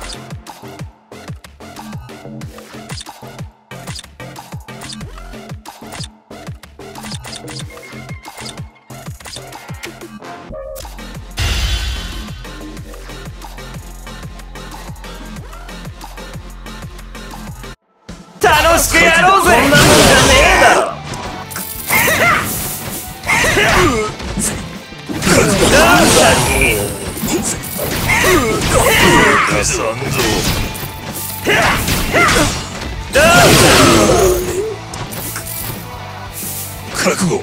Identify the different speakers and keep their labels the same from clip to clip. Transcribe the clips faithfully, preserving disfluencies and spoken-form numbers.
Speaker 1: 楽しくやろうぜ。こんなもんじゃねえだろ。
Speaker 2: 覚悟。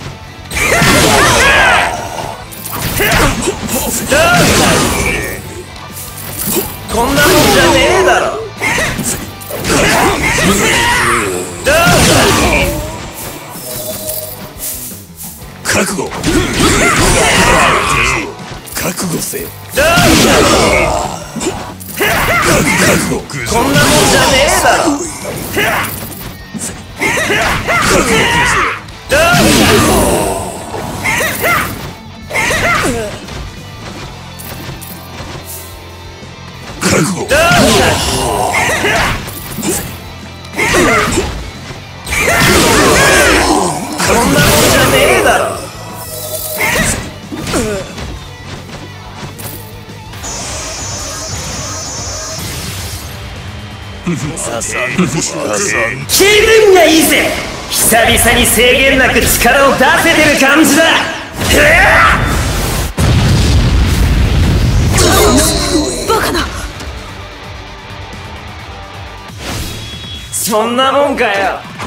Speaker 1: こんなもんじゃねえだろ。
Speaker 2: 覚悟。覚悟せ。覚悟。
Speaker 1: こんなもんじゃねえだろ。
Speaker 2: 覚悟。覚悟。
Speaker 1: こんなもんじゃねえだろ。気分がいいぜ。久々に制限なく力を出せてる感じだ。
Speaker 3: バカな。
Speaker 1: そんなもんかよ。